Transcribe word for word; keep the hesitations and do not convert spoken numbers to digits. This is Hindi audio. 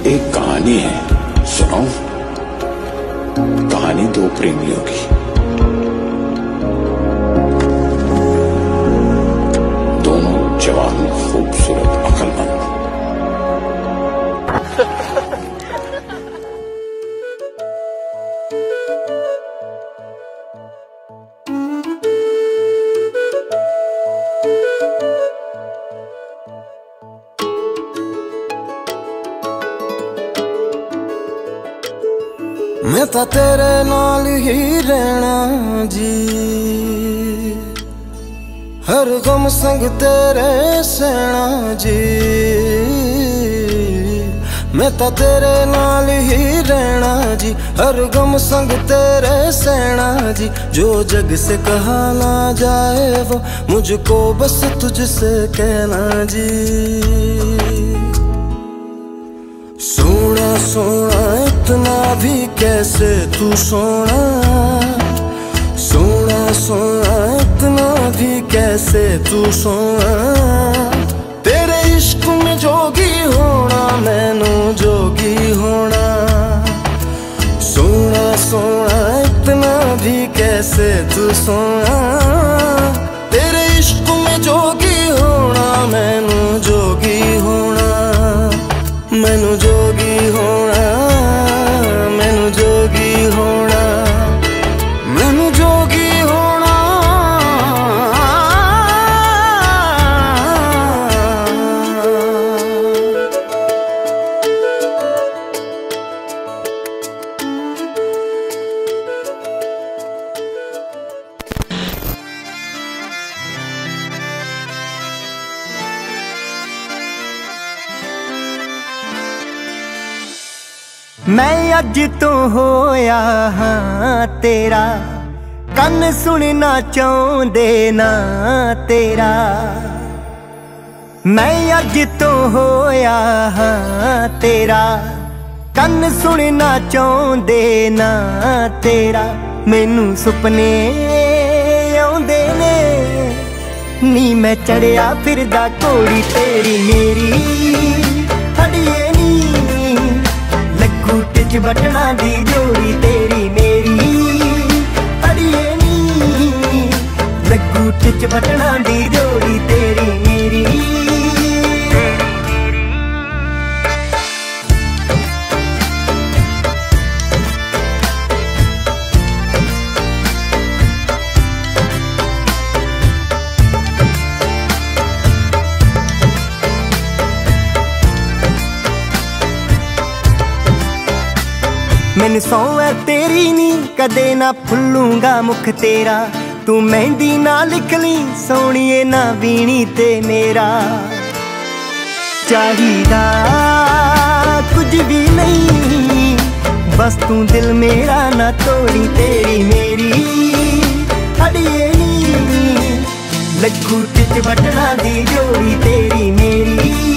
एक कहानी है, सुनाऊं? कहानी दो प्रेमियों की। दोनों जवान, खूबसूरत, अक्लमंद। मैं तो तेरे नाल ही रहना जी, हर गम संग तेरे सहना जी। मैं तो तेरे नाल ही रहना जी, हर गम संग तेरे सहना जी। जो जग से कहा ना जाए वो मुझको बस तुझसे कहना जी। सोना सोना इतना भी कैसे तू सोना, सोना सोना इतना भी कैसे तू सोना। तेरे इश्क में जोगी होना, मैनू जोगी होना। सोना सोना इतना भी कैसे तू सोना। तेरे इश्क में जोगी होना, मैनू जोगी होना। मैनू जोगी होना, मैनू जोगी होना, मैनू जोगी होना। मैं अज तो होया हाँ तेरा, कन सुनना चाहते ना तेरा। मैं अज तो होया हाँ तेरा, कन सुनना चाहते ना तेरा। मैनू सुपने आउंदे ने नी, मैं चढ़िया फिरदा घोड़ी तेरी मेरी। अड़िए नी लगू टिच बटना दी जोड़ी तेरी मेरी। अड़िए नी लगू टिच बटना दी जोड़ी तेरी मेरी। मैनू सौ है तेरी नी, कदे ना भुल्लूंगा मुख तेरा। तू मेहंदी ना लिख ली सोनिए ना बीनी ते मेरा। चाहिदा कुछ भी नहीं, बस तू दिल मेरा ना तोड़ी तेरी मेरी। अड़िए नी लगू टिच बटना दी जोड़ी तेरी मेरी।